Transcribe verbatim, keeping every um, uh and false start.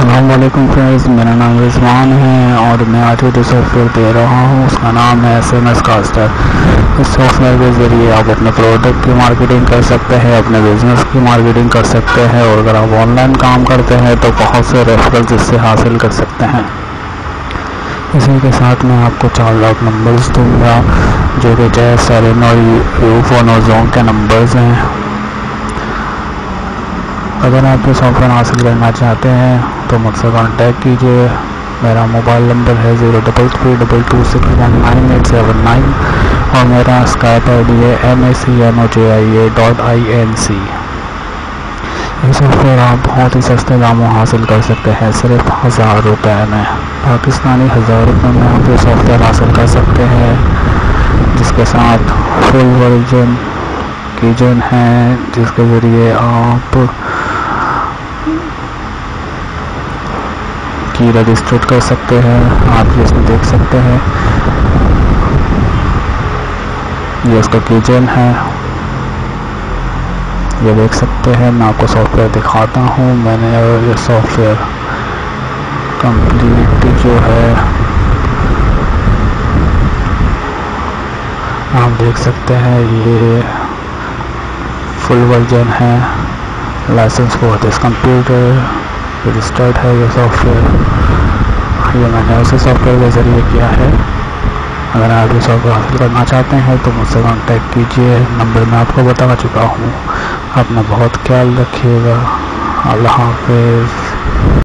अस्सलामुअलैकुम फ्रेंड्स, मेरा नाम रिजवान है और मैं आज जो सॉफ्टवेयर दे रहा हूँ उसका नाम है एस एम एस कास्टर। इस सॉफ्टवेयर के ज़रिए आप अपने प्रोडक्ट की मार्केटिंग कर सकते हैं, अपने बिज़नेस की मार्केटिंग कर सकते हैं और अगर आप ऑनलाइन काम करते हैं तो बहुत से रेफरल्स इससे हासिल कर सकते हैं। इसी के साथ मैं आपको चार लाख नंबर्स दूँगा जो कि जय सेरेन और यूफोन और जोन के नंबर्स हैं। अगर आप ये सॉफ्टवेयर हासिल करना चाहते हैं तो मुझसे कांटेक्ट कीजिए। मेरा मोबाइल नंबर है zero double three double two six one nine eight seven nine और मेरा स्काइप आई डी है M A C N O J I A dot I N C. ये सॉफ्टवेयर आप बहुत ही सस्ते दामों हासिल कर सकते हैं, सिर्फ हज़ार रुपये में, पाकिस्तानी हज़ार रुपये में आप ये सॉफ्टवेयर हासिल कर सकते हैं, जिसके साथ फुल वर्जन कीजन है जिसके ज़रिए आप की रजिस्टर्ड कर सकते हैं। आप ये इसमें देख सकते हैं, ये इसका कीजन है, ये देख सकते हैं। मैं आपको सॉफ्टवेयर दिखाता हूँ। मैंने ये सॉफ्टवेयर कंप्लीट जो है आप देख सकते हैं, ये फुल वर्जन है, licence for this computer registered है। ये सॉफ्टवेयर ये मैंने उसी सॉफ्टवेयर के ज़रिए किया है। अगर आप ये सॉफ्टवेयर हासिल करना चाहते हैं तो मुझसे कांटेक्ट कीजिए। नंबर मैं आपको बता चुका हूँ। अपना बहुत ख्याल रखिएगा। अल्लाह हाफ़िज़।